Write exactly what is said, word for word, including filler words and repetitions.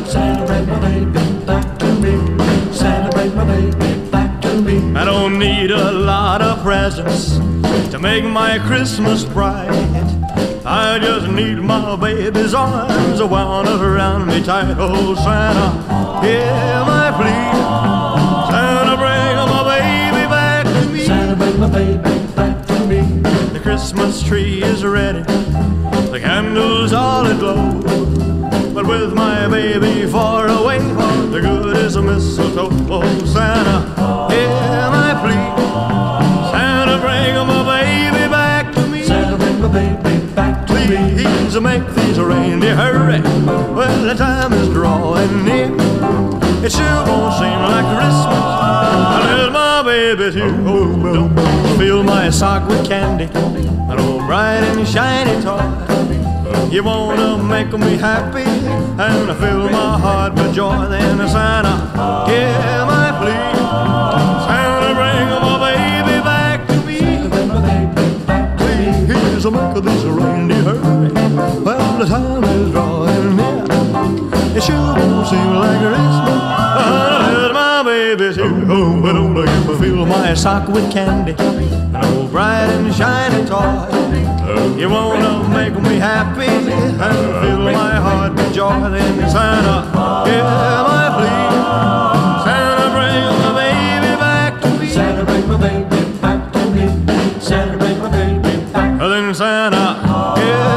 Santa, bring my baby back to me. Santa, bring my baby back to me. I don't need a lot of presents to make my Christmas bright. I just need my baby's arms wound around me tight. Oh, Santa, hear my plea. Santa, bring my baby back to me. Santa, bring my baby back to me. The Christmas tree is ready, the candles all aglow, but with my baby far away, what the good is a mistletoe. Oh, Santa, hear my plea. Santa, bring my baby back to me. Santa, bring my baby back to me. Please make these reindeer hurry. Well, the time is drawing near. It sure won't seem like Christmas unless my baby's here. Oh, don't fill my sock with candy, an old bright and shiny toy. You wanna make me happy and fill my heart with joy. Then Santa, hear my plea. Santa, bring my baby back to me. Santa, bring my baby back to me. Please make these reindeer hurry. Well, the time is drawing near. It sure won't seem like Christmas unless my baby's here. Oh, but don't you fill my sock with candy, an old bright and shiny toy. You wanna make me happy and fill my heart with joy. Then Santa, hear my plea. Santa, bring my baby back to me. Santa, bring my baby back to me. Santa, bring my baby back. Then Santa, hear